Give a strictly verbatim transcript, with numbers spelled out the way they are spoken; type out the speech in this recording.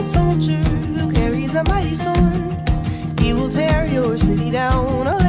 soldier who carries a mighty sword. He will tear your city down.